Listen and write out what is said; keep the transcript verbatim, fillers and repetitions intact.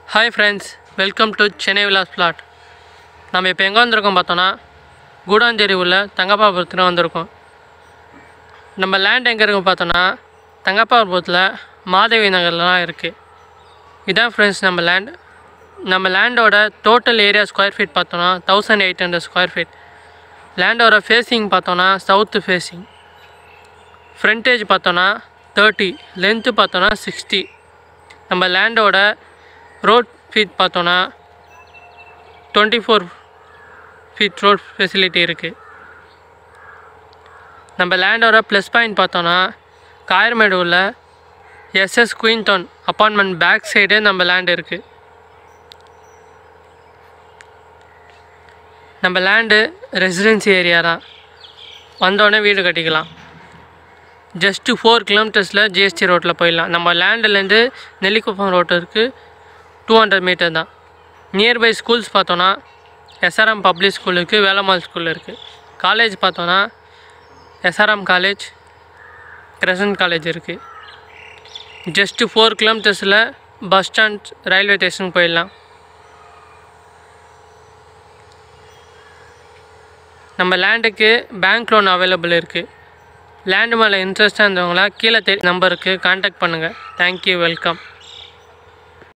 Hi friends, welcome to Chennai Villas Plot. நம்ம இப்போ எங்கே வந்திருக்கோம் பார்த்தோன்னா கூடாஞ்சேரி உள்ள தங்கப்பாபுரத்தில் வந்திருக்கோம். நம்ம லேண்ட் எங்கே இருக்கும் பார்த்தோன்னா தங்கப்பாபுரத்தில் மாதவி நகர்லாம் இருக்குது. இதான் ஃப்ரெண்ட்ஸ் நம்ம லேண்ட். நம்ம லேண்டோட டோட்டல் ஏரியா ஸ்கொயர் ஃபீட் பார்த்தோன்னா thousand eight hundred square feet. லேண்டோட ஃபேஸிங் பார்த்தோன்னா சவுத்து ஃபேஸிங். ஃப்ரண்டேஜ் பார்த்தோன்னா தேர்ட்டி, லென்த்து பார்த்தோன்னா சிக்ஸ்டி. நம்ம லேண்டோட ரோட் ஃபீட் பார்த்தோன்னா twenty four feet road facility இருக்குது. நம்ம லேண்டோட ப்ளஸ் பாயிண்ட் பார்த்தோன்னா காயர்மேடு உள்ள SS queen town apartment back சைடே நம்ம லேண்ட் இருக்குது. நம்ம லேண்டு ரெசிடென்சி ஏரியா தான். வந்தோடனே வீடு கட்டிக்கலாம். ஜஸ்ட்டு ஃபோர் கிலோமீட்டர்ஸில் ஜிஎஸ்டி ரோட்டில் போயிடலாம். நம்ம லேண்டுலேருந்து நெல்லிக்குப்பம் ரோட்டுக்கு டூ ஹண்ட்ரட் மீட்டர் தான். நியர்பை ஸ்கூல்ஸ் பார்த்தோன்னா எஸ்ஆர்எம் பப்ளிக் ஸ்கூல் இருக்குது, வேலம்மாள் ஸ்கூல் இருக்குது. காலேஜ் பார்த்தோன்னா எஸ்ஆர்எம் காலேஜ், கிரசன்ட் காலேஜ் இருக்குது. ஜஸ்ட்டு ஃபோர் கிலோமீட்டர்ஸில் பஸ் ஸ்டாண்ட், ரயில்வே ஸ்டேஷன் போயிடலாம். நம்ம லேண்டுக்கு பேங்க் லோன் அவைலபிள் இருக்குது. லேண்டு மேலே இன்ட்ரெஸ்ட்டாக இருந்தவங்களா கீழே தெ நம்பருக்கு கான்டாக்ட் பண்ணுங்கள். Thank you, welcome.